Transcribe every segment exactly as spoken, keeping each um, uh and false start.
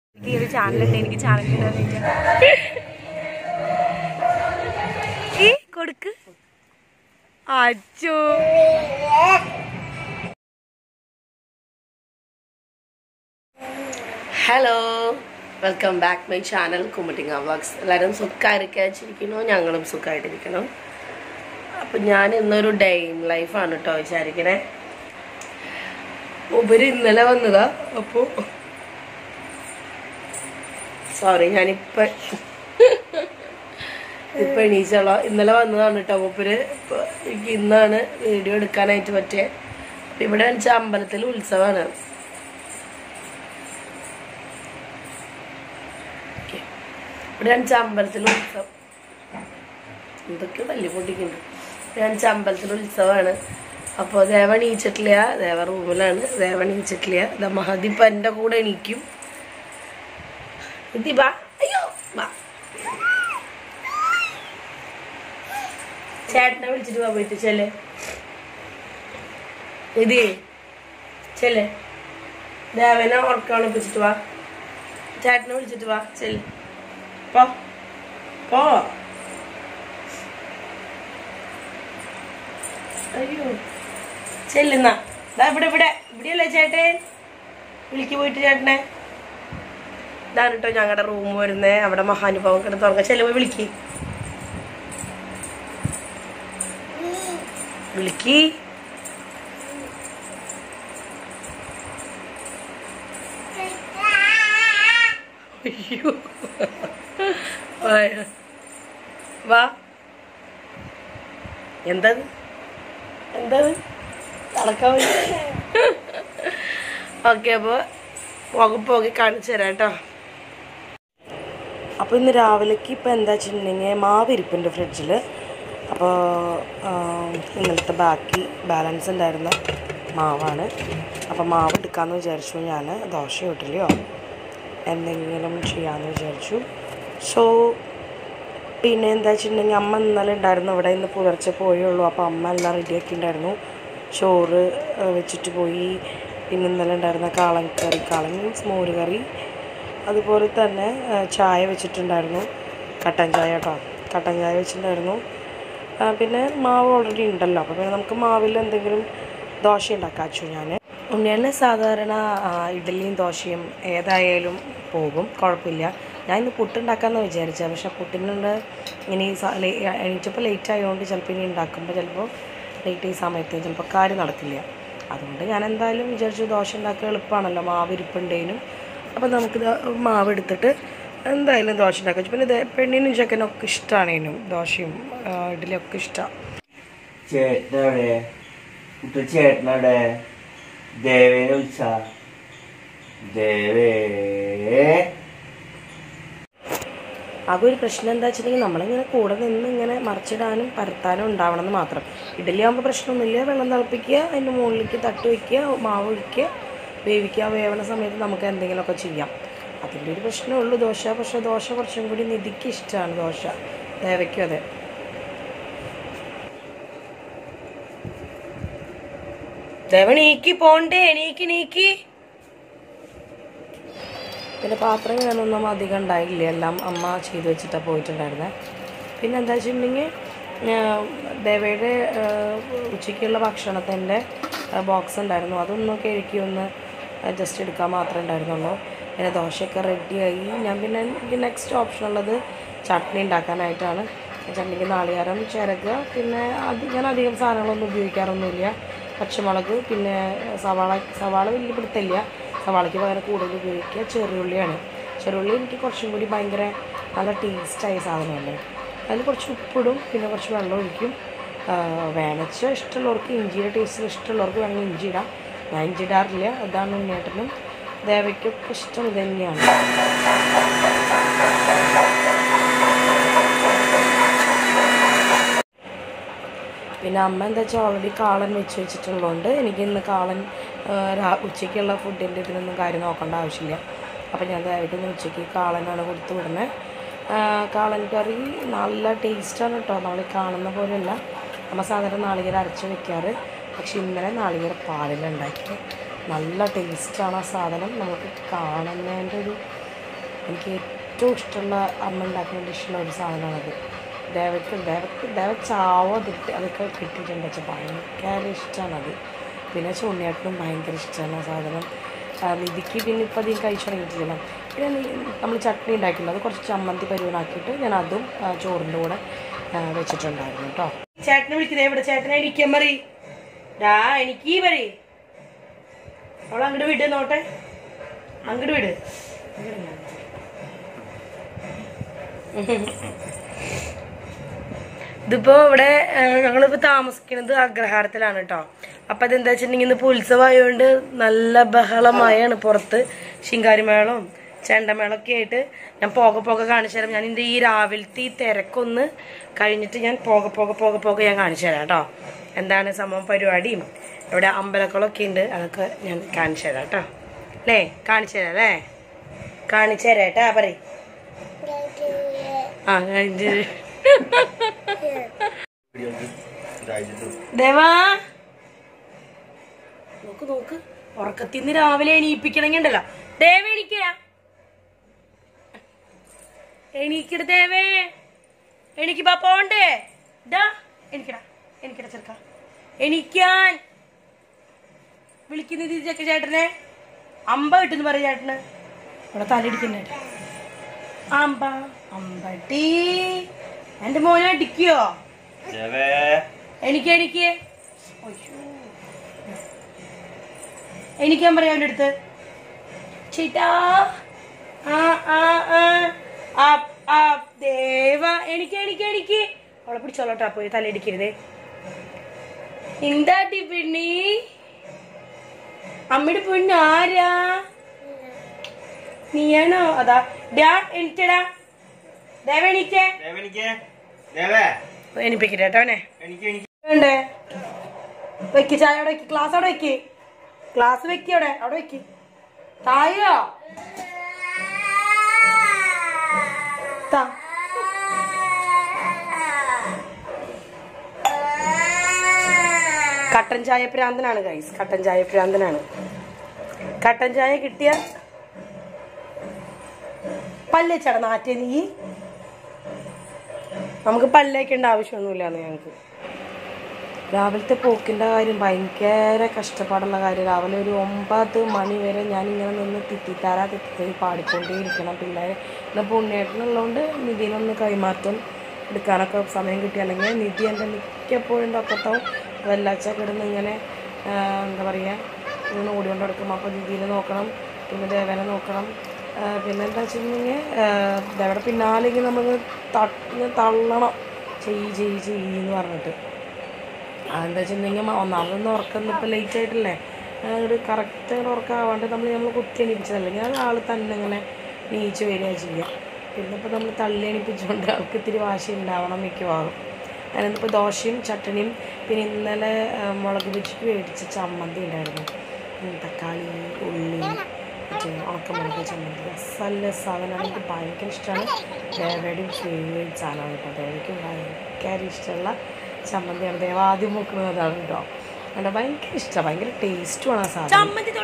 ഒരു ചാനലുണ്ട്, എനിക്ക് ചാനൽ ഈ കൊടുക്ക് അച്ചോ. Hello, welcome back my channel കുമ്മട്ടിങ്ങ വ്ളോഗ്സ്. എല്ലാവരും സുഖമായിരിക്കാച്ചിരിക്കണോ? ഞങ്ങളും സുഖമായിട്ടിരിക്കണം. അപ്പം ഞാൻ ഇന്നൊരു ഡേ ഇൻ ലൈഫാണ് കേട്ടോ വിചാരിക്കണേ. ഉപരി ഇന്നലെ വന്നതാ. അപ്പോൾ സോറി, ഞാനിപ്പോൾ ഇപ്പം എണീച്ചോളാം. ഇന്നലെ വന്നതാണ് കേട്ടോ മൂപ്പര്. ഇപ്പോൾ എനിക്ക് ഇന്നാണ് വീഡിയോ എടുക്കാനായിട്ട് പറ്റിയത്. അപ്പം ഇവിടെ വെച്ചാൽ അമ്പലത്തിൽ ഉത്സവമാണ്. ഇവിടെ വെച്ചാൽ അമ്പലത്തിൽ ഉത്സവം എന്തൊക്കെയോ തല്ലി പൊട്ടിക്കുന്നുണ്ട്. ഇവിടെ വെച്ചാൽ അമ്പലത്തിൽ ഉത്സവമാണ്. അപ്പോൾ ദേവ എണീച്ചിട്ടില്ല, ദേവ റൂമിലാണ്. ദേവ എണീച്ചിട്ടില്ല. ഇതാ മഹദി ഇപ്പം എൻ്റെ കൂടെ എണീക്കും. ഇത് ബാ, അയ്യോ ബാ, ചേട്ടനെ വിളിച്ചിട്ട് പോകാൻ പറ്റും. ചെല്ലേ ഇത് ചെല്ലേ, ദേവനെ ഉറക്കാണ് വിളിച്ചിട്ട് വാ. ചേട്ടനെ വിളിച്ചിട്ട് വാ. ചെല്ലേ പോ പോ. അയ്യോ ചെല്ലുന്ന ഇവിടെ ഇവിടെ ഇവിടെയല്ലേ ചേട്ടൻ? വിളിക്ക് പോയിട്ട് ചേട്ടനെ. ഇതാണ് കേട്ടോ ഞങ്ങളുടെ റൂം വരുന്നേ. അവിടെ മഹാനുഭാവം കിടന്ന് തുറങ്ങാൻ ചെല്ലുമ്പോ വിളിക്ക് വിളിക്ക് അയ്യോ വാ. എന്തത് എന്തത് നടക്കാൻ വേണ്ടി. ഓക്കെ, അപ്പോൾ പോകെ പോകെ കാണിച്ചു തരാം കേട്ടോ. അപ്പോൾ ഇന്ന് രാവിലേക്ക് ഇപ്പോൾ എന്താ വെച്ചിട്ടുണ്ടെങ്കിൽ മാവ് ഇരിപ്പുണ്ട് ഫ്രിഡ്ജിൽ. അപ്പോൾ ഇന്നലത്തെ ബാക്കി ബാലൻസ് ഉണ്ടായിരുന്ന മാവാണ്. അപ്പോൾ മാവ് എടുക്കാമെന്ന് വിചാരിച്ചു. ഞാൻ ദോശയോ ഇഡ്ഡലിയോ എന്തെങ്കിലും ചെയ്യാമെന്ന് വിചാരിച്ചു. സോ പിന്നെ എന്താ വെച്ചിട്ടുണ്ടെങ്കിൽ അമ്മ ഇന്നലെ ഉണ്ടായിരുന്നു ഇവിടെ. ഇന്ന് പുലർച്ചെ പോയുള്ളൂ. അപ്പോൾ അമ്മ എല്ലാം റെഡിയാക്കി ഉണ്ടായിരുന്നു. ചോറ് വെച്ചിട്ട് പോയി. പിന്നെ ഇന്നലെ ഉണ്ടായിരുന്ന കാളൻ കറി, കാളൻ മീൻസ് മോര് കറി. അതുപോലെ തന്നെ ചായ വെച്ചിട്ടുണ്ടായിരുന്നു, കട്ടൻ ചായ കേട്ടോ. കട്ടൻ ചായ വെച്ചിട്ടുണ്ടായിരുന്നു. പിന്നെ മാവ് ഓൾറെഡി ഉണ്ടല്ലോ. അപ്പോൾ പിന്നെ നമുക്ക് മാവിൽ എന്തെങ്കിലും ദോശ ഉണ്ടാക്കാൻ വെച്ചു. ഞാൻ ഉണ്ണിയന്നെ സാധാരണ ഇഡ്ഡലിയും ദോശയും ഏതായാലും പോകും, കുഴപ്പമില്ല. ഞാൻ ഇന്ന് പുട്ടുണ്ടാക്കാമെന്ന് വിചാരിച്ചത്. പക്ഷേ പുട്ടിനുണ്ട് ഇനി എണീച്ചപ്പോൾ ലേറ്റ് ആയതുകൊണ്ട് ചിലപ്പോൾ ഇനി ഉണ്ടാക്കുമ്പോൾ ചിലപ്പോൾ ലേറ്റ് ഈ സമയത്ത് ചിലപ്പോൾ കാര്യം നടക്കില്ല. അതുകൊണ്ട് ഞാൻ എന്തായാലും വിചാരിച്ചു ദോശ ഉണ്ടാക്കുക എളുപ്പമാണല്ലോ, മാവ് ഇരിപ്പുണ്ടേനും. അപ്പോൾ നമുക്ക് മാവ് എടുത്തിട്ട് എന്തായാലും ദോശ ഉണ്ടാക്കാം. പിന്നെ ഇത് പെണ്ണിനും ചെക്കനൊക്കെ ഇഷ്ടമാണേനും ദോശയും ഇഡ്ഡലിയൊക്കെ ഇഷ്ടമാണ്. ചേട്ടനവിടെ ചേട്ടനവിടെ ദേവേനെ വിളിച്ച ദേവേ. ആകെ ഒരു പ്രശ്നം എന്താ വെച്ചിട്ടുണ്ടെങ്കിൽ നമ്മളിങ്ങനെ കൂടെ നിന്ന് ഇങ്ങനെ മറിച്ചിടാനും പരത്താനും ഉണ്ടാവണം എന്ന് മാത്രം. ഇഡ്ഡലി ആകുമ്പോൾ പ്രശ്നമൊന്നുമില്ല. വെള്ളം തിളപ്പിക്കുക, അതിൻ്റെ മുകളിലേക്ക് തട്ട് വയ്ക്കുക, മാവ് ഒഴിക്കുക, വേവിക്കുക. വേവണ സമയത്ത് നമുക്ക് എന്തെങ്കിലുമൊക്കെ ചെയ്യാം. അതിൻ്റെ ഒരു പ്രശ്നമേ ഉള്ളൂ ദോശ. പക്ഷേ ദോശ കുറച്ചും കൂടി നിധിക്ക് ഇഷ്ടമാണ് ദോശ, ദേവയ്ക്കും അതെ. ദേവ നീക്കി പോണ്ടേ, നീക്കി നീക്കി. പിന്നെ പാത്രം ഞാനൊന്നും അധികം ഉണ്ടായില്ല, എല്ലാം അമ്മ ചെയ്ത് വെച്ചിട്ടാണ് പോയിട്ടുണ്ടായിരുന്നത്. പിന്നെ എന്താ വെച്ചിട്ടുണ്ടെങ്കിൽ ദേവയുടെ ഉച്ചയ്ക്കുള്ള ഭക്ഷണത്തിൻ്റെ ബോക്സ് ഉണ്ടായിരുന്നു. അതൊന്നും കഴുകി ഒന്ന് ജസ്റ്റ് എടുക്കാൻ മാത്രമേ ഉണ്ടായിരുന്നുള്ളൂ. പിന്നെ ദോശയൊക്കെ റെഡിയായി. ഞാൻ പിന്നെ എനിക്ക് നെക്സ്റ്റ് ഓപ്ഷൻ ഉള്ളത് ചട്നി ഉണ്ടാക്കാനായിട്ടാണ്. ചട്നിക്ക് നാളികേരം ചിരകുക. പിന്നെ അത് ഞാൻ അധികം സാധനങ്ങളൊന്നും ഉപയോഗിക്കാറൊന്നുമില്ല. പച്ചമുളക്, പിന്നെ സവാള സവാള വലിയ പിടുത്തില്ല. സവാളയ്ക്ക് പകരം കൂടുതൽ ഉപയോഗിക്കുക ചെറുള്ളിയാണ്. ചെറുള്ളി എനിക്ക് കുറച്ചും കൂടി ഭയങ്കര നല്ല ടേസ്റ്റായ സാധനമല്ലേ. അതിൽ കുറച്ച് ഉപ്പിടും, പിന്നെ കുറച്ച് വെള്ളം ഒഴിക്കും. വേണച്ച ഇഷ്ടമുള്ളവർക്ക് ഇഞ്ചിയുടെ ടേസ്റ്റ് ഇഷ്ടമുള്ളവർക്ക് വേണമെങ്കിൽ ഇഞ്ചി ഇടാം. ഞാൻ ഇഞ്ചി ഇടാറില്ല. അതാണ് ഉണ്ണിയേട്ടനും ദേവയ്ക്കൊക്കെ ഇഷ്ടം ഇത് തന്നെയാണ്. പിന്നെ അമ്മ എന്താ വെച്ചാൽ ഓൾറെഡി കാളൻ വെച്ച് വെച്ചിട്ടുള്ളതുകൊണ്ട് എനിക്ക് ഇന്ന് കാളൻ ഉച്ചയ്ക്കുള്ള ഫുഡിൻ്റെ ഇതിനൊന്നും കാര്യം നോക്കേണ്ട ആവശ്യമില്ല. അപ്പോൾ ഞാൻ ദേവയ്ക്ക് ഇന്ന് ഉച്ചയ്ക്ക് കാളനാണ് കൊടുത്തു വിടുന്നത്. കാളൻ കറി നല്ല ടേസ്റ്റാണ് കേട്ടോ. നമ്മൾ കാണുന്ന പോലെയല്ല. അമ്മ സാധാരണ നാളികേരം അരച്ച് വെക്കാറ്. പക്ഷെ ഇന്നലെ നാളികേരം പാലിലുണ്ടാക്കി. നല്ല ടേസ്റ്റാണ് ആ സാധനം. നമുക്ക് കാണുന്നതിൻ്റെ ഒരു എനിക്ക് ഏറ്റവും ഇഷ്ടമുള്ള അമ്മ ഉണ്ടാക്കുന്ന ഡിഷുള്ള ഒരു സാധനമാണത്. ദേവയ്ക്ക് ദേവക്ക് ദേവ ചാവോ അതിട്ട് അതൊക്കെ കിട്ടിയിട്ടുണ്ട് വെച്ചാൽ ഭയങ്കര ഇഷ്ടമാണത്. പിന്നെ ഉണ്ണിയേട്ടനും ഭയങ്കര ഇഷ്ടമാണ് ആ സാധനം. നിധിക്ക് പിന്നെ ഇപ്പം അധികം കഴിച്ചു തുടങ്ങിയിട്ടില്ല. പിന്നെ നമ്മൾ ചട്നി ഉണ്ടാക്കിയിട്ടുണ്ട്, അത് കുറച്ച് ചമ്മന്തി പരുവനാക്കിയിട്ട് ഞാൻ അതും ചോറിൻ്റെ കൂടെ വെച്ചിട്ടുണ്ടായിരുന്നു കേട്ടോ. ചേട്ടനെ വിളിക്കുന്നേ, ഇവിടെ ചേട്ടനെ ഇരിക്കാൻ പറ. ഡാ എനിക്ക് പറ, അവൾ അങ്ങോട്ട് വിട്, നോട്ടെ അങ്ങോട്ട് വിട്. ഇതിപ്പോൾ ഇവിടെ ഞങ്ങളിപ്പോൾ താമസിക്കുന്നത് അഗ്രഹാരത്തിലാണ് കേട്ടോ. അപ്പം അതെന്താ വെച്ചിട്ടുണ്ടെങ്കിൽ ഇന്നിപ്പോൾ ഉത്സവമായതുകൊണ്ട് നല്ല ബഹളമായാണ് പുറത്ത്. ശിങ്കാരിമേളവും ചെണ്ടമേളമൊക്കെ ആയിട്ട് ഞാൻ പോകെ പോകെ കാണിച്ചു തരാം. ഞാൻ എൻ്റെ ഈ രാവിലത്തെ ഈ തിരക്കൊന്ന് കഴിഞ്ഞിട്ട് ഞാൻ പോകെ പോകെ പോകെ പോകെ ഞാൻ കാണിച്ചു തരാം കേട്ടോ. എന്താണ് സംഭവം പരിപാടിയും ഇവിടെ അമ്പലക്കുളമൊക്കെ ഉണ്ട്, അതൊക്കെ ഞാൻ കാണിച്ചു തരാം കേട്ടോ. അല്ലേ കാണിച്ചു തരാം അല്ലേ കാണിച്ചു തരാം കേട്ടാ പറയും. ആ കഴിഞ്ഞ് ദേവാ നോക്ക് നോക്ക്, ഉറക്കത്തിന്ന് രാവിലെ എണീപ്പിക്കണമെങ്കിൽ ഉണ്ടല്ലോ. ദേവ എണീക്ക, എണീക്കട ദേവേ, എണീക്ക് പോണ്ടേ. ഡാ എണീക്കടാ, എണീക്കട ചെറുക്ക, എണീക്കാൻ വിളിക്കുന്നത് ചെക്ക ചേട്ടനെ. അമ്പ കിട്ടുന്നു പറ ചേട്ടന്, ഇവിടെ തലയിടിക്കണ്ടേ. അമ്പ അമ്പട്ടി എന്റെ മോനെ അടിക്കോ? എനിക്ക് എനിക്ക് എനിക്കാൻ പറയാം അവൻ്റെ അടുത്ത്. ചേട്ടാ ആ ദേവ എനിക്ക് എനിക്ക് എനിക്ക് അവളെ പിടിച്ചോളട്ടാ, പോയി തലയിടിക്കരുതേ. എന്താട്ടി പെണ്ണി അമ്മയുടെ പെണ്ണ് ആരാ? നീയാണോ? അതാ ഡാ എനിക്കടാ ദേവ എണീക്കേ, എണിപ്പിക്കട്ടെ കേട്ടോനെ. വേണ്ടേ വെക്ക്, ചായ അവിടെ വെക്ക്, ക്ലാസ് അവിടെ വെക്ക്, ക്ലാസ് വെക്ക്, അവിടെ അവിടെ വെക്ക്. തായോ കട്ടൻ ചായ പ്രാന്തനാണ് ഗൈസ്, കട്ടൻ ചായ പ്രാന്തനാണ്. കട്ടൻ ചായ കിട്ടിയ പല്ലേച്ചട നാറ്റേ നീ. നമുക്ക് പല്ലേക്കേണ്ട ആവശ്യമൊന്നുമില്ലാന്ന് ഞങ്ങൾക്ക്. രാവിലത്തെ പോക്കിൻ്റെ കാര്യം ഭയങ്കര കഷ്ടപ്പാടുള്ള കാര്യം. രാവിലെ ഒരു ഒമ്പത് മണി വരെ ഞാനിങ്ങനെ നിന്ന് തിത്തിത്താരാ തിത്തിത്തരി പാടിക്കൊണ്ടേയിരിക്കണം. പിള്ളേർ ഇന്നിപ്പോൾ ഉണ്ണിയേട്ടനുള്ളതുകൊണ്ട് നിധിനൊന്ന് കൈമാറ്റം എടുക്കാനൊക്കെ സമയം കിട്ടി. അല്ലെങ്കിൽ നിധി എൻ്റെ മിക്കപ്പോഴും ഒക്കത്താവും വെല്ലാച്ച കിടന്ന് ഇങ്ങനെ എന്താ പറയുക ഇങ്ങനെ ഓടിക്കൊണ്ട് എടുക്കും. അപ്പോൾ നിധിനെ നോക്കണം, പിന്നെ ദേവനെ നോക്കണം. പിന്നെ എന്താ വെച്ചിട്ടുണ്ടെങ്കിൽ ദേവയുടെ പിന്നാലേക്ക് നമ്മൾ തട്ട് തള്ളണം, ചെയ്യ് ചെയ്യ് ചെയ്യെന്ന് പറഞ്ഞിട്ട്. അതെന്താ വെച്ചിട്ടുണ്ടെങ്കിൽ ഒന്നാമതൊന്നും ഉറക്കം ഇപ്പോൾ ലേറ്റ് ആയിട്ടില്ലേ, ഒരു കറക്റ്റ് ഉറക്കമാവാണ്ട് നമ്മൾ നമ്മൾ കുത്തി എണീപ്പിച്ചതല്ലെങ്കിൽ അത് ആൾ തന്നെ ഇങ്ങനെ നീച്ച് വരിക ചെയ്യുക. പിന്നെ ഇപ്പോൾ നമ്മൾ തള്ളി എണീപ്പിച്ചുകൊണ്ട് അവർക്ക് ഇത്തിരി വാശി ഉണ്ടാവണം മിക്കവാറും. അതിനിപ്പോൾ ദോശയും ചട്ടണിയും പിന്നെ ഇന്നലെ മുളക് വെച്ചിട്ട് മേടിച്ച ചമ്മന്തി ഉണ്ടായിരുന്നു, തക്കാളി ഉള്ളി ഉണക്കമുളക് ചമ്മന്തി. നല്ല സാധനമാണ്, എനിക്ക് ഭയങ്കര ഇഷ്ടമാണ്. ദേവയുടെയും ഫേവറേറ്റ് സാധനമാണ് കേട്ടോ. ദേവയ്ക്കും ഭയങ്കര ഇഷ്ടമുള്ള ചമ്മന്തിയാണ്. ദേവ ആദ്യം നോക്കുന്നത് അതാണ് കേട്ടോ. എൻ്റെ ഭയങ്കര ഇഷ്ടമാണ്, ഭയങ്കര ടേസ്റ്റുമാണ് ആ സാധനം.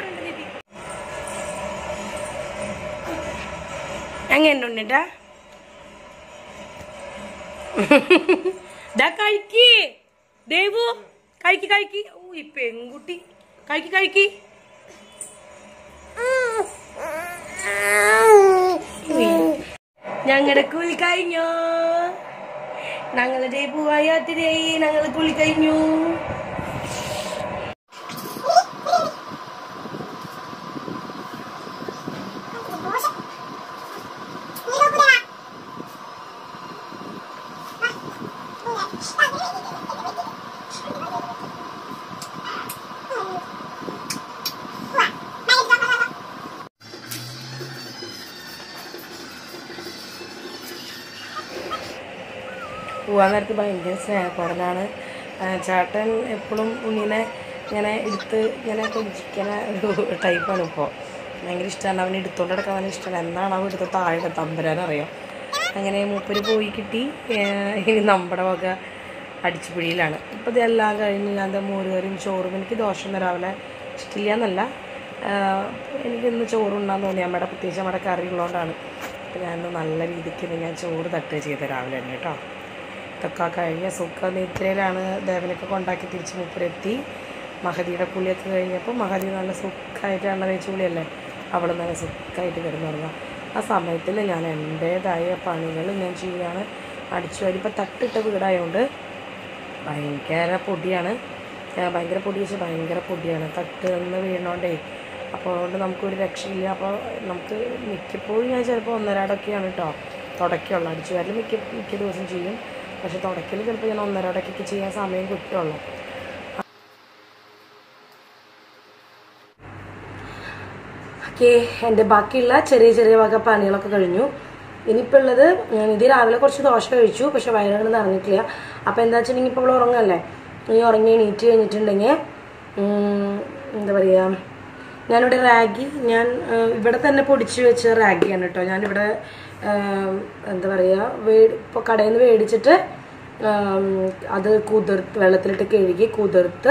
എങ്ങനെ ഉണ്ണിട്ടാ കഴിക്ക് ദേവു, കഴിക്ക് കഴിക്ക്. ഓ ഈ പെൺകുട്ടി കഴിക്ക് കഴിക്ക്. ഞങ്ങളുടെ കുളി കഴിഞ്ഞോ? ഞങ്ങളുടെ പൂവായാത്തിരയായി ഞങ്ങൾ കുളി കഴിഞ്ഞു. പോകാൻ നേരത്ത് ഭയങ്കര സ്നേഹപ്പാടലാണ്. ചേട്ടൻ എപ്പോഴും ഉണ്ണിനെ ഇങ്ങനെ എടുത്ത് ഇങ്ങനെ കൊഞ്ചിക്കുന്ന ഒരു ടൈപ്പാണ്. ഇപ്പോൾ ഭയങ്കര ഇഷ്ടമാണ്, അവന് എടുത്തോണ്ട് കിടക്കാൻ അവന് ഇഷ്ടമാണ്. എന്നാണ് അവൻ എടുത്ത് താഴെ തമ്പരാനറിയാം. അങ്ങനെ മൂപ്പര് പോയി കിട്ടി. ഇനി നമ്മുടെ വക അടിച്ചുപിടിയിലാണ്. ഇപ്പോൾ ഇതെല്ലാം കഴിഞ്ഞ് ഞാൻ മോരുകറിയും ചോറും. എനിക്ക് ദോശ ഒന്നും രാവിലെ ഇഷ്ടമില്ല എന്നല്ല, എനിക്കിന്ന് ചോറുണ്ടാന്ന് തോന്നി. അമ്മയുടെ പ്രത്യേകിച്ച് നമ്മുടെ കറി ഉള്ളതുകൊണ്ടാണ്. അപ്പോൾ ഞാൻ നല്ല രീതിക്ക് ഞാൻ ചോറ് തട്ടുക ചെയ്ത രാവിലെ തന്നെ കേട്ടോ. ഇതൊക്കെ കഴിഞ്ഞ സുഖ നിദ്രയിലാണ് ദേവനൊക്കെ കൊണ്ടാക്കി തിരിച്ച് മൂപ്പരെത്തി. മഹദിയുടെ കുളിയൊക്കെ കഴിഞ്ഞപ്പോൾ മഹദി നല്ല സുഖമായിട്ട് എണ്ണ തേച്ച് കുളിയല്ലേ, അവിടെ നല്ല സുഖമായിട്ട് കിടന്നു തുടങ്ങുക. ആ സമയത്തിൽ ഞാൻ എൻ്റേതായ പണികൾ ഞാൻ ചെയ്യുകയാണ്. അടിച്ചു വരി ഇപ്പോൾ തട്ടിട്ട വീടായതുകൊണ്ട് ഭയങ്കര പൊടിയാണ്, ഭയങ്കര പൊടി വെച്ചാൽ ഭയങ്കര പൊടിയാണ്, തട്ട് നിന്ന് വീണോണ്ടേ. അപ്പോൾ അതുകൊണ്ട് നമുക്കൊരു രക്ഷയില്ല. അപ്പോൾ നമുക്ക് മിക്കപ്പോഴും ഞാൻ ചിലപ്പോൾ ഒന്നരാടൊക്കെയാണ് കേട്ടോ തുടയ്ക്കുള്ളൂ. അടിച്ചു വരൽ മിക്ക മിക്ക ദിവസം ചെയ്യും, പക്ഷെ തുടയ്ക്കൽ ചിലപ്പോൾ ഞാൻ ഒന്നരാടൊക്കെ ചെയ്യാൻ സമയം കിട്ടുള്ളൂ. ഓക്കെ, എൻ്റെ ബാക്കിയുള്ള ചെറിയ ചെറിയ വക പണികളൊക്കെ കഴിഞ്ഞു. ഇനിയിപ്പോൾ ഉള്ളത്, ഞാൻ ഇത് രാവിലെ കുറച്ച് ദോശ കഴിച്ചു, പക്ഷെ വയറുകൾ നിറഞ്ഞിട്ടില്ല. അപ്പോൾ എന്താ വെച്ചിട്ടുണ്ടെങ്കിൽ ഇപ്പോൾ ഇവിടെ ഉറങ്ങല്ലേ, ഇനി ഉറങ്ങി എണീറ്റ് കഴിഞ്ഞിട്ടുണ്ടെങ്കിൽ എന്താ പറയുക, ഞാനിവിടെ റാഗി ഞാൻ ഇവിടെ തന്നെ പൊടിച്ച് വെച്ച റാഗിയാണ് കേട്ടോ. ഞാനിവിടെ എന്താ പറയുക വേ ഇപ്പോൾ കടയിൽ നിന്ന് മേടിച്ചിട്ട് അത് കുതിർത്ത് വെള്ളത്തിലിട്ട് കഴുകി കുതിർത്ത്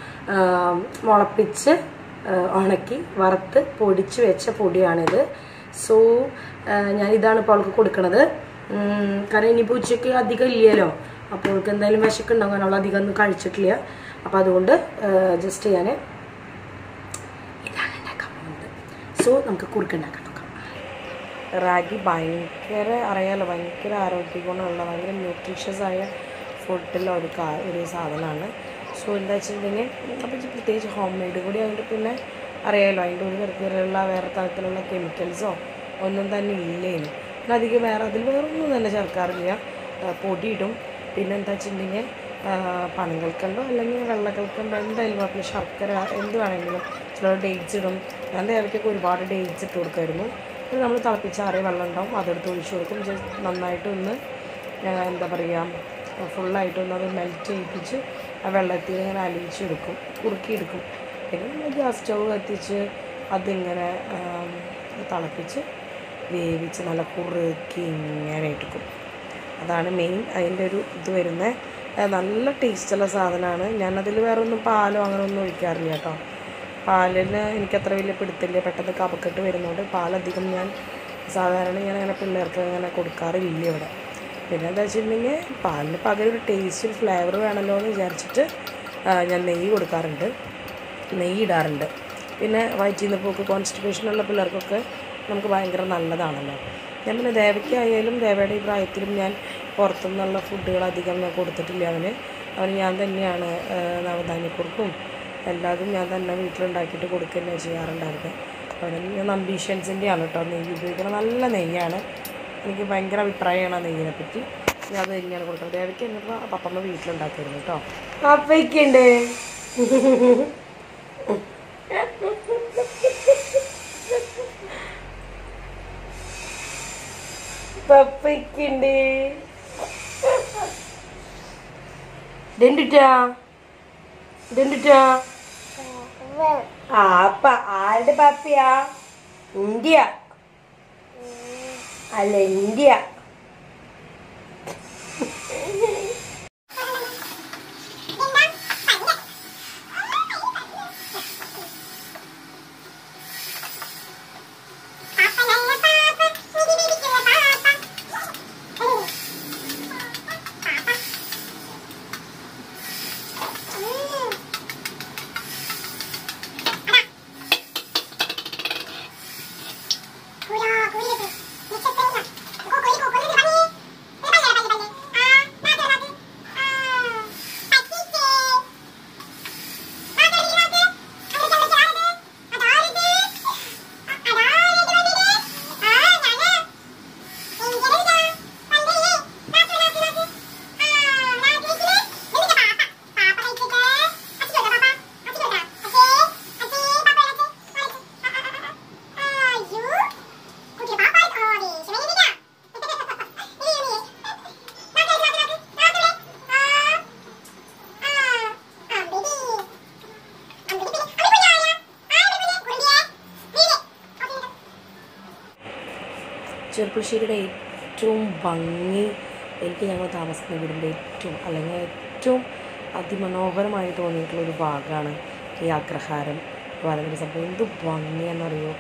മുളപ്പിച്ച് ഉണക്കി വറുത്ത് പൊടിച്ച് വെച്ച പൊടിയാണിത്. സോ ഞാനിതാണ് ഇപ്പോൾ അവൾക്ക് കൊടുക്കണത്. കാരണം ഇനിയിപ്പോൾ ഉച്ചയ്ക്ക് അധികം ഇല്ലല്ലോ, അപ്പോൾ അവൾക്ക് എന്തായാലും വിശക്കുണ്ടാകും, കാരണം അവൾ അധികം ഒന്നും കഴിച്ചിട്ടില്ല. അപ്പോൾ അതുകൊണ്ട് ജസ്റ്റ് ഞാൻ ഇതാണ് ഉണ്ടാക്കാൻ പോകുന്നത്. സോ നമുക്ക് കുറുക്കുണ്ടാക്കാൻ നോക്കാം. റാഗി ഭയങ്കര അറിയാലോ, ഭയങ്കര ആരോഗ്യ ഗുണമുള്ള ഭയങ്കര ന്യൂട്രീഷ്യസ് ആയ ഫുഡിലുള്ള ഒരു കാ ഒരു സാധനമാണ്. സോ എന്താ വെച്ചിട്ടുണ്ടെങ്കിൽ അപ്പോൾ പ്രത്യേകിച്ച് ഹോം മെയ്ഡ് കൂടി ആയിട്ട് പിന്നെ അറിയാമല്ലോ, അതിൻ്റെ ഒരു തരത്തിലുള്ള വേറെ തരത്തിലുള്ള കെമിക്കൽസോ ഒന്നും തന്നെ ഇല്ലേനും. പിന്നെ അധികം വേറെ അതിൽ വേറെ ഒന്നും തന്നെ ചേർക്കാറില്ല. പൊടി ഇടും, പിന്നെ എന്താ വെച്ചിട്ടുണ്ടെങ്കിൽ പനങ്ങൾക്കുണ്ടോ അല്ലെങ്കിൽ വെള്ളക്കൽക്കുണ്ടോ എന്തായാലും കുഴപ്പമില്ല, ശർക്കര എന്ത് വേണമെങ്കിലും. ചിലർ ഡേറ്റ്സ് ഇടും. ഞാൻ ദേവയ്ക്കൊക്കെ ഒരുപാട് ഡേറ്റ്സ് ഇട്ട് കൊടുക്കുമായിരുന്നു. പിന്നെ നമ്മൾ തിളപ്പിച്ചാറിയ വെള്ളം ഉണ്ടാവും, അതെടുത്ത് ഒഴിച്ച് കൊടുക്കും. ജസ്റ്റ് നന്നായിട്ടൊന്ന് എന്താ പറയുക ഫുള്ളായിട്ടൊന്ന് അത് മെൽറ്റ് ചെയ്യിപ്പിച്ച് ആ വെള്ളത്തിൽ ഇങ്ങനെ അലിയിച്ചെടുക്കും, കുറുക്കിയെടുക്കും. പിന്നെ നമ്മൾ ഗ്യാസ് സ്റ്റൗ കത്തിച്ച് അതിങ്ങനെ തിളപ്പിച്ച് വേവിച്ച് നല്ല കുറുക്കി ഇങ്ങനെ എടുക്കും. അതാണ് മെയിൻ അതിൻ്റെ ഒരു ഇത് വരുന്നത്. നല്ല ടേസ്റ്റുള്ള സാധനമാണ്. ഞാനതിൽ വേറെ ഒന്നും പാലോ അങ്ങനെ ഒന്നും ഒഴിക്കാറില്ല കേട്ടോ. പാലിന് എനിക്കത്ര വലിയ പിടുത്തില്ല, പെട്ടെന്ന് കഫക്കെട്ട് വരുന്നതുകൊണ്ട് പാലധികം ഞാൻ സാധാരണ ഞാൻ അങ്ങനെ പിള്ളേർക്ക് അങ്ങനെ കൊടുക്കാറില്ല ഇവിടെ. പിന്നെ എന്താ വെച്ചിട്ടുണ്ടെങ്കിൽ പാലിന് പകരം ഒരു ടേസ്റ്റ് ഒരു ഫ്ലേവർ വേണമല്ലോ എന്ന് വിചാരിച്ചിട്ട് ഞാൻ നെയ്യ് കൊടുക്കാറുണ്ട്, നെയ്യ് ഇടാറുണ്ട്. പിന്നെ വയറ്റിൽ നിന്ന് പോക്ക് കോൺസ്റ്റിപ്പേഷനുള്ള പിള്ളേർക്കൊക്കെ നമുക്ക് ഭയങ്കര നല്ലതാണല്ലോ. ഞാൻ പിന്നെ ദേവയ്ക്കായാലും ദേവയുടെ ഈ പ്രായത്തിലും ഞാൻ പുറത്തുനിന്നുള്ള ഫുഡുകൾ അധികം ഞാൻ കൊടുത്തിട്ടില്ല. അവന് അവന് ഞാൻ തന്നെയാണ് നവധാന്യക്കുറുക്കും എല്ലാതും ഞാൻ തന്നെ വീട്ടിലുണ്ടാക്കിയിട്ട് കൊടുക്കുക തന്നെ ചെയ്യാറുണ്ടായിരുന്നു. അവന് ഞാൻ അംബീഷൻസിൻ്റെയാണ് കേട്ടോ നെയ്യ് ഉപയോഗിക്കുന്നത്. നല്ല നെയ്യാണ്, എനിക്ക് ഭയങ്കര അഭിപ്രായമാണ് ആ നെയ്യിനെ പറ്റി. ഞാൻ അത് തന്നെയാണ് കൊടുക്കുന്നത്. ദേവയ്ക്ക് എന്നിട്ട് പപ്പമ്മ വീട്ടിലുണ്ടാക്കിയിരുന്നു കേട്ടോ. പപ്പയ്ക്കുണ്ട് പപ്പയ്ക്കുണ്ട് ഇതെന്തിട്ടാ ഇതെന്തിട്ടാ ആ അപ്പ ആരുടെ പാപ്പയാ? ഇന്ത്യ അല്ല ഇന്ത്യ. ചെറുപ്പുളശ്ശേരിയുടെ ഏറ്റവും ഭംഗി എനിക്ക് ഞങ്ങൾ താമസിക്കുന്ന വീടിൻ്റെ ഏറ്റവും അല്ലെങ്കിൽ ഏറ്റവും അതിമനോഹരമായി തോന്നിയിട്ടുള്ളൊരു ഭാഗമാണ് ഈ അഗ്രഹാരം. വളരെ സംഭവം എന്ത് ഭംഗിയാണെന്നറിയോ.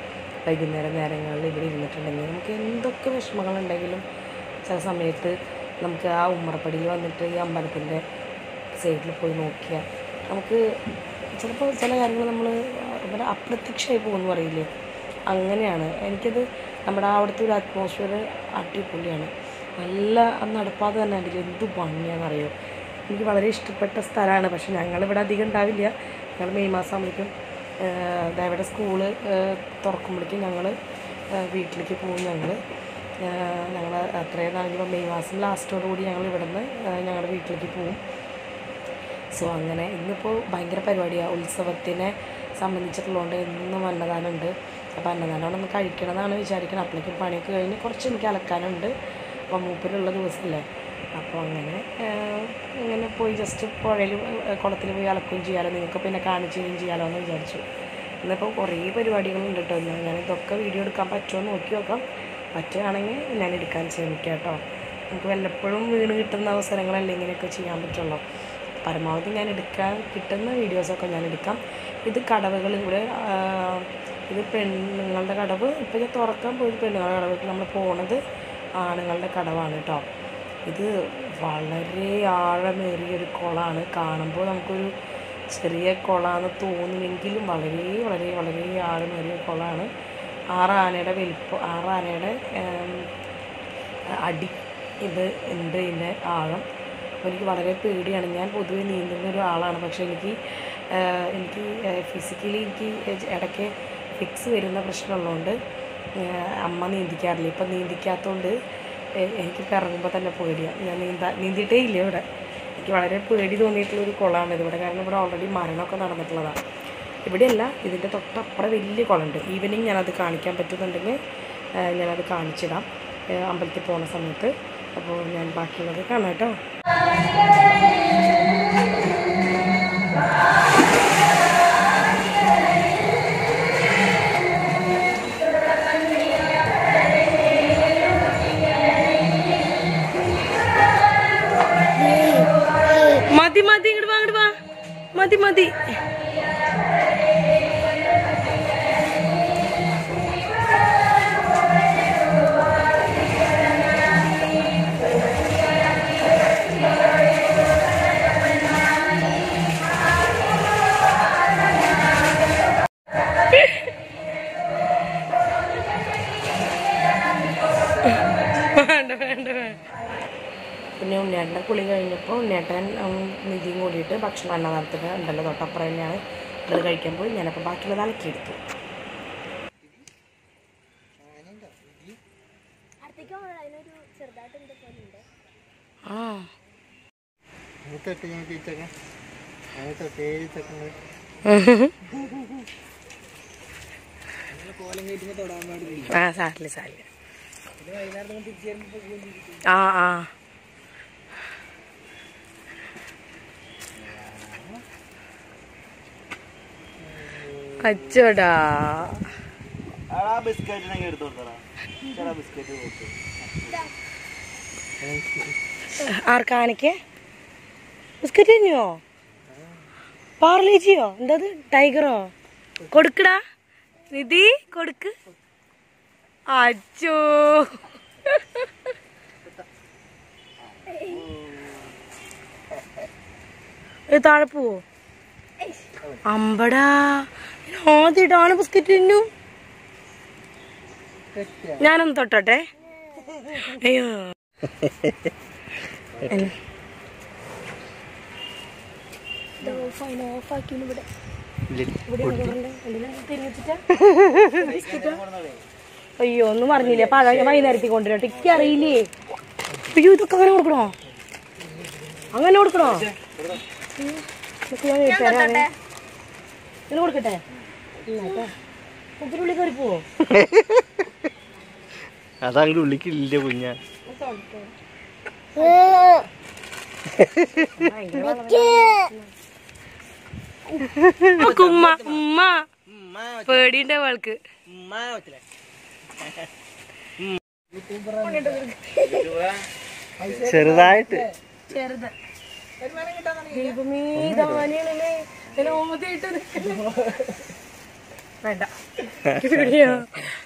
വൈകുന്നേരം നേരങ്ങളിൽ ഇവിടെ ഇരുന്നിട്ടുണ്ടെങ്കിൽ നമുക്ക് എന്തൊക്കെ വിഷമങ്ങളുണ്ടെങ്കിലും ചില സമയത്ത് നമുക്ക് ആ ഉമ്മറപ്പടിയിൽ വന്നിട്ട് ഈ അമ്പലത്തിൻ്റെ സൈഡിൽ പോയി നോക്കിയാൽ നമുക്ക് ചിലപ്പോൾ ചില കാര്യങ്ങൾ നമ്മൾ ഇവിടെ അപ്രത്യക്ഷമായി പോകുമെന്ന് പറയില്ലേ, അങ്ങനെയാണ്. എനിക്കത് നമ്മുടെ അവിടുത്തെ ഒരു അറ്റ്മോസ്ഫിയർ അടിപൊളിയാണ്. നല്ല നടപ്പാതെ തന്നെ അതിൽ എന്ത് ഭംഗിയാണെന്നറിയോ. എനിക്ക് വളരെ ഇഷ്ടപ്പെട്ട സ്ഥലമാണ്. പക്ഷെ ഞങ്ങളിവിടെ അധികം ഉണ്ടാവില്ല. ഞങ്ങൾ മെയ് മാസം ആകുമ്പോഴേക്കും ഇവിടെ സ്കൂള് തുറക്കുമ്പോഴേക്കും ഞങ്ങൾ വീട്ടിലേക്ക് പോകും. ഞങ്ങൾ ഞങ്ങൾ അത്രയും നാളിപ്പോൾ മെയ് മാസം ലാസ്റ്റോടുകൂടി ഞങ്ങൾ ഇവിടെ നിന്ന് ഞങ്ങളുടെ വീട്ടിലേക്ക് പോകും. സോ അങ്ങനെ ഇന്നിപ്പോൾ ഭയങ്കര പരിപാടിയാണ്. ഉത്സവത്തിനെ സംബന്ധിച്ചിട്ടുള്ളതുകൊണ്ട് എന്നും അന്നദാനമുണ്ട്. അപ്പോൾ അന്നദാനം ഒന്ന് കഴിക്കണമെന്നാണ് വിചാരിക്കുന്നത്. അപ്പോഴേക്കും പണിയൊക്കെ കഴിഞ്ഞ് കുറച്ച് എനിക്ക് അലക്കാനുണ്ട്. അപ്പോൾ മൂപ്പരുള്ള ദിവസമല്ലേ, അപ്പോൾ അങ്ങനെ ഇങ്ങനെ പോയി ജസ്റ്റ് പുഴയിൽ കുളത്തിൽ പോയി അലക്കുകയും ചെയ്യാമല്ലോ, നിങ്ങൾക്ക് പിന്നെ കാണിച്ചുകയും ചെയ്യാമല്ലോ എന്ന് വിചാരിച്ചു. ഇന്നിപ്പോൾ കുറേ പരിപാടികളുണ്ട് കേട്ടോ. ഞാൻ ഇതൊക്കെ വീഡിയോ എടുക്കാൻ പറ്റുമോ എന്ന് നോക്കി നോക്കാം. പറ്റുകയാണെങ്കിൽ ഞാൻ എടുക്കാൻ ശ്രമിക്കാം കേട്ടോ. നമുക്ക് വല്ലപ്പോഴും വീണ് കിട്ടുന്ന അവസരങ്ങളല്ലേ ഇങ്ങനെയൊക്കെ ചെയ്യാൻ പറ്റുള്ളൂ. പരമാവധി ഞാൻ എടുക്കാൻ കിട്ടുന്ന വീഡിയോസൊക്കെ ഞാൻ എടുക്കാം. ഇത് കടവുകൾ ഇവിടെ, ഇത് പെണ്ണുങ്ങളുടെ കടവ്. ഇപ്പോൾ ഞാൻ തുറക്കാൻ പോയത് പെണ്ണുങ്ങളുടെ കടവ്. നമ്മൾ പോണത് ആണുങ്ങളുടെ കടവാണ് കേട്ടോ. ഇത് വളരെ ആഴമേറിയൊരു കുളമാണ്. കാണുമ്പോൾ നമുക്കൊരു ചെറിയ കുളമാണെന്ന് തോന്നുമെങ്കിലും വളരെ വളരെ വളരെ ആഴമേറിയ കുളമാണ്. ആറ് ആനയുടെ വലിപ്പം, ആറ് ആനയുടെ അടി ഇത് ഉണ്ട് ഇതിൻ്റെ ആഴം. അപ്പോൾ എനിക്ക് വളരെ പേടിയാണ്. ഞാൻ പൊതുവെ നീന്തുന്ന ഒരു ആളാണ്. പക്ഷേ എനിക്ക് എനിക്ക് ഫിസിക്കലി എനിക്ക് ഇടയ്ക്ക് ഫിക്സ് വരുന്ന പ്രശ്നമുള്ളതുകൊണ്ട് അമ്മ നീന്തിക്കാറില്ല. ഇപ്പം നീന്തിക്കാത്തതുകൊണ്ട് എനിക്കിപ്പോൾ ഇറങ്ങുമ്പോൾ തന്നെ പേടിയാണ്. ഞാൻ നീന്താ നീന്തിയിട്ടേ ഇല്ല ഇവിടെ. എനിക്ക് വളരെ പേടി തോന്നിയിട്ടുള്ളൊരു കുളമാണ് ഇതിവിടെ. കാരണം ഇവിടെ ഓൾറെഡി മരണമൊക്കെ നടന്നിട്ടുള്ളതാണ്. ഇവിടെയല്ല, ഇതിൻ്റെ തൊട്ടപ്പുറം വലിയ കുളമുണ്ട്. ഈവനിങ് ഞാനത് കാണിക്കാൻ പറ്റുന്നുണ്ടെങ്കിൽ ഞാനത് കാണിച്ചിടാം അമ്പലത്തിൽ പോകുന്ന സമയത്ത്. അപ്പോൾ ഞാൻ ബാക്കിയുള്ളത് കാണാം കേട്ടോ. മതി മതി ഇങ്ങോട്ട് വാ, ഇങ്ങോട്ട് വാ, മതി മതി. വേണ്ട വേണ്ട വേണ്ട. പിന്നെ ഉണ്ണിയേട്ടൻ്റെ കുളി കഴിഞ്ഞപ്പോൾ ഉണ്ണിയേട്ടൻ നിധിയും കൂടിയിട്ട് ഭക്ഷണം അന്നദാനത്തിന് ഉണ്ടല്ലോ തൊട്ടപ്പുറം തന്നെയാണ്. അത് കഴിക്കാൻ പോയി. ഞാനപ്പോൾ ബാക്കിയുള്ളത് അലക്കിയെടുത്തു. ആ ആ സാരില്ല സാരില്ല. ആ ആ അച്ചോടാ. ആർക്കാണിക്കേ ബിസ്ക്കറ്റ് തന്നെയോ പാർലേജിയോ എന്തത് ടൈഗറോ? കൊടുക്കടാ നിധി, കൊടുക്ക്. അച്ചോ താഴെ പോവോ? അമ്പടാ, ആദ്യമായിട്ടാണ് ബിസ്ക്കറ്റ് തിന്നു. ഞാനൊന്ന് തൊട്ടോട്ടെ. അയ്യോ അയ്യോ ഒന്നും പറഞ്ഞില്ലേ. പഴ വൈകുന്നേരത്തിൽ കൊണ്ടുവരട്ടെ. എനിക്ക് അറിയില്ലേ. അയ്യോ ഇതൊക്കെ അങ്ങനെ കൊടുക്കണോ? അങ്ങനെ കൊടുക്കണോ? ഞാൻ വീട്ടുകാരാണ്. ഇങ്ങനെ കൊടുക്കട്ടെ. ഉള്ളിൽ കയറി പോവോ? അതങ്ങോട്ട് ഉള്ളിക്കില്ല കുഞ്ഞ. ഉമ്മ ഉമ്മ പേടിയുണ്ട് അവൾക്ക്. ചെറുതായിട്ട് ചെറുത് വേണ്ട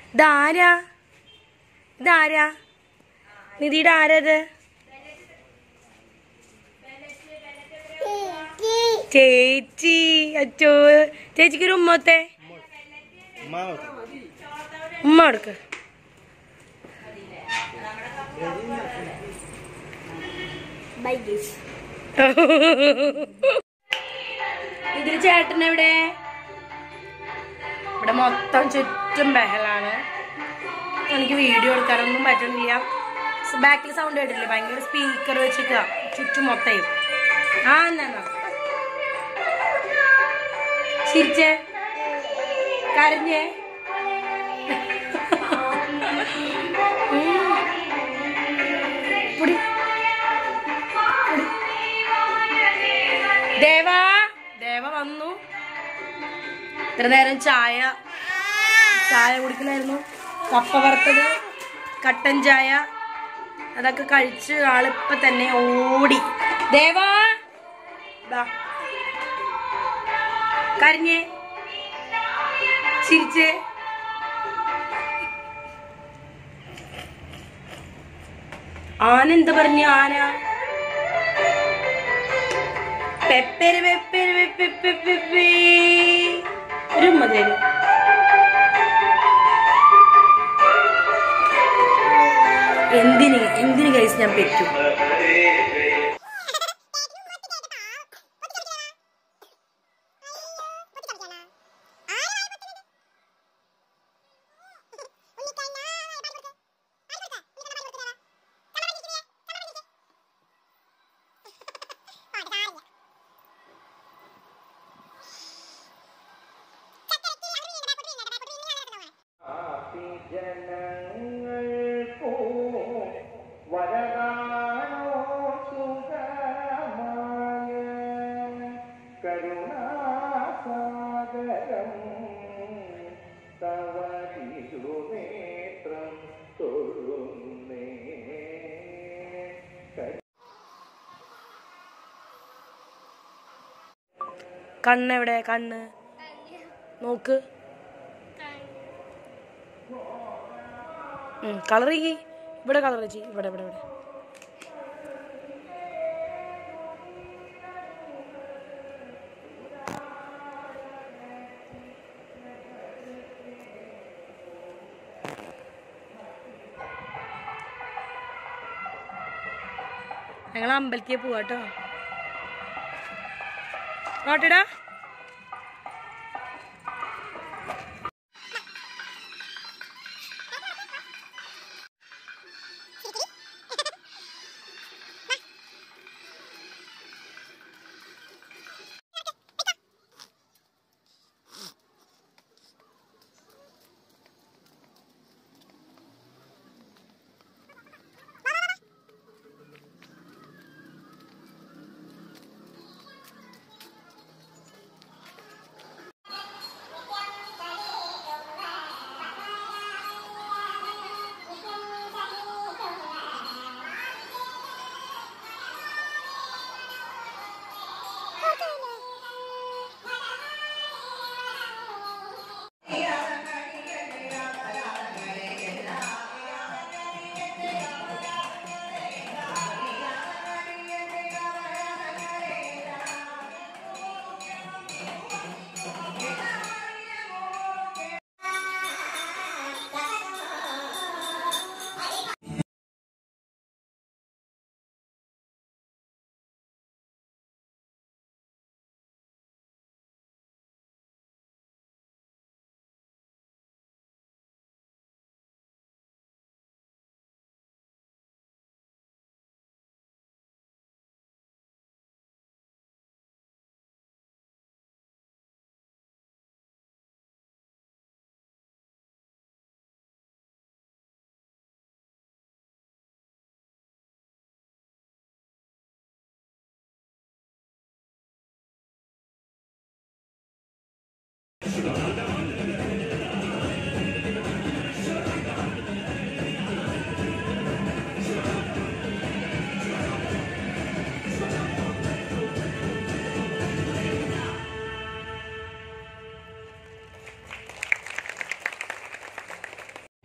ഇതാരാ ഇതാരാ നിധിയുടെ ആരത്? ചേച്ചി. അച്ചോ ചേച്ചിക്കൊരു ഉമ്മത്തെ ഉമ്മ എടുക്ക. ഇതിൽ ചേട്ടൻ എവിടെ? ഇവിടെ മൊത്തം ചുറ്റും ബഹളാണ്. എനിക്ക് വീഡിയോ എടുക്കാനൊന്നും പറ്റുന്നില്ല. ബാക്കിൽ സൗണ്ട് കേട്ടില്ലേ? ഭയങ്കര സ്പീക്കർ വെച്ചിട്ട് ചുറ്റും മൊത്തയും. ആ എന്നാ ചിരിച്ചേ കരഞ്ഞേ. ദേവ ദേവ വന്നു. ഇത്ര നേരം ചായ ചായ കുടിക്കണായിരുന്നു. കപ്പ വറുത്തത്, കട്ടൻ ചായ അതൊക്കെ കഴിച്ച് ആളിപ്പ തന്നെ ഓടി. ദേവാ കരഞ്ഞേ ചിരിച്ചേ. ആന എന്താ പറഞ്ഞു? ആന പെപ്പര് പെപ്പര് പെപ്പേ ഒരു മതില്. എന്തിന് എന്തിന് കഴിച്ച് ഞാൻ പെറ്റു? കണ്ണെവിടെ? കണ്ണ് നോക്ക്. കളർ ചെയ്യ്. ഇവിടെ കളർ ചെയ്യ്. ഇവിടെ ഇവിടെ ഇവിടെ ഞങ്ങൾ അമ്പലത്തിൽ പോവാട്ടോ. നോട്ടിടാ.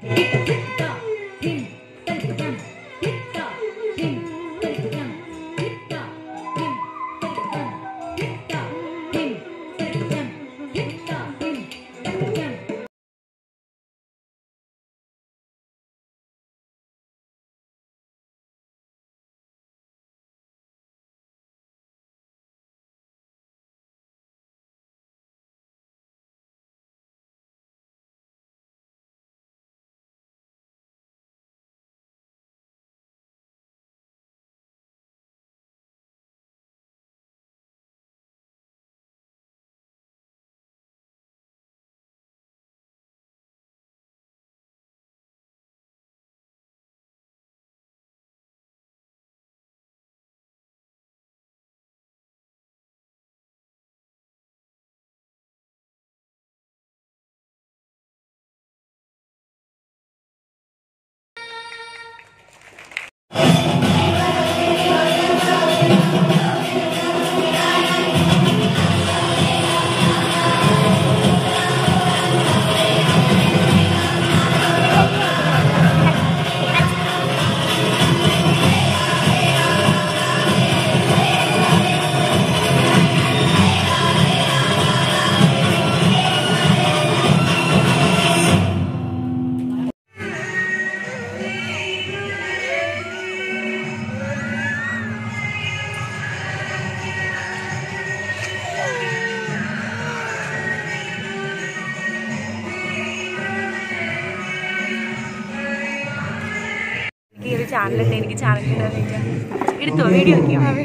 ചാനലുണ്ട്, എനിക്ക് ചാനൽ എടുത്തോ, വീഡിയോ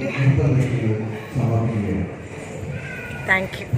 താങ്ക് യു.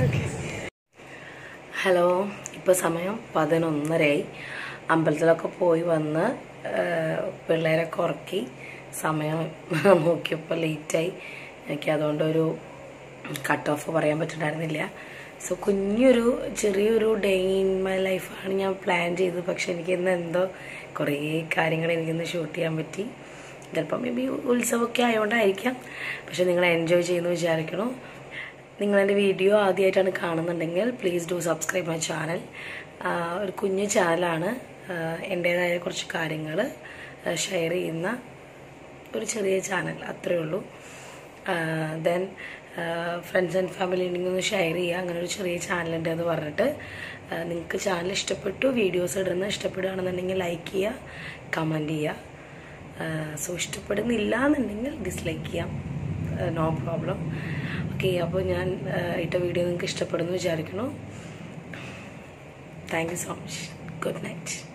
ഹലോ, ഇപ്പോൾ സമയം പതിനൊന്നരയായി. അമ്പലത്തിലൊക്കെ പോയി വന്ന് പിള്ളേരൊക്കെ ഉറക്കി സമയം നോക്കിയപ്പോൾ ലേറ്റായി. എനിക്ക് അതുകൊണ്ടൊരു കട്ട് ഓഫ് പറയാൻ പറ്റുന്നുണ്ടായിരുന്നില്ല. സോ കുഞ്ഞൊരു ചെറിയൊരു ഡേ ഇൻ മൈ ലൈഫാണ് ഞാൻ പ്ലാൻ ചെയ്തത്. പക്ഷെ എനിക്ക് ഇന്ന് എന്തോ കുറേ കാര്യങ്ങൾ എനിക്കിന്ന് ഷൂട്ട് ചെയ്യാൻ പറ്റി. ചിലപ്പോൾ മേ ബി ഉത്സവമൊക്കെ ആയതുകൊണ്ടായിരിക്കാം. പക്ഷെ നിങ്ങൾ എൻജോയ് ചെയ്യുന്നു വിചാരിക്കണു. നിങ്ങളെൻ്റെ വീഡിയോ ആദ്യമായിട്ടാണ് കാണുന്നുണ്ടെങ്കിൽ please do subscribe my channel. ഒരു കുഞ്ഞു ചാനലാണ്, എൻ്റേതായ കുറച്ച് കാര്യങ്ങൾ ഷെയർ ചെയ്യുന്ന ഒരു ചെറിയ ചാനൽ, അത്രയേ ഉള്ളൂ. ദെൻ ഫ്രണ്ട്സ് ആൻഡ് ഫാമിലി ഉണ്ടെങ്കിൽ ഒന്ന് ഷെയർ ചെയ്യുക. അങ്ങനെ ഒരു ചെറിയ ചാനലുണ്ട് എന്ന് പറഞ്ഞിട്ട്. നിങ്ങൾക്ക് ചാനൽ ഇഷ്ടപ്പെട്ടു, വീഡിയോസ് ഇടുന്ന ഇഷ്ടപ്പെടുകയാണെന്നുണ്ടെങ്കിൽ ലൈക്ക് ചെയ്യുക, കമൻറ്റ് ചെയ്യുക. സോ ഇഷ്ടപ്പെടുന്നില്ല എന്നുണ്ടെങ്കിൽ ഡിസ്ലൈക്ക് ചെയ്യാം, നോ പ്രോബ്ലം. ഓക്കെ, അപ്പോൾ ഞാൻ ഇട്ട വീഡിയോ നിങ്ങൾക്ക് ഇഷ്ടപ്പെടുന്നു വിചാരിക്കുന്നു. Thank you so much. Good night.